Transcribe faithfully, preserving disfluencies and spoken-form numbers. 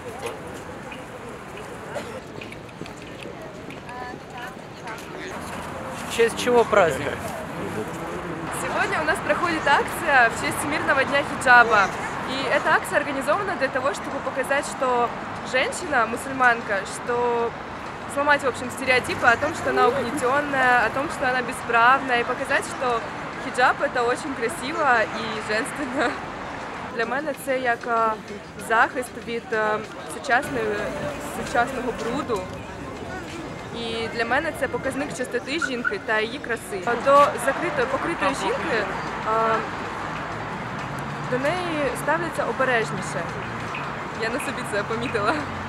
В честь чего праздник? Сегодня у нас проходит акция в честь Всемирного дня хиджаба. И эта акция организована для того, чтобы показать, что женщина, мусульманка, что сломать, в общем, стереотипы о том, что она угнетенная, о том, что она бесправная, и показать, что хіджаб – это очень красиво і женственно. Для мене це як захист від сучасної, сучасного бруду. І для мене це показник чистоти жінки та її краси. До закритої, покритої жінки до неї ставляться обережніше. Я на собі це помітила.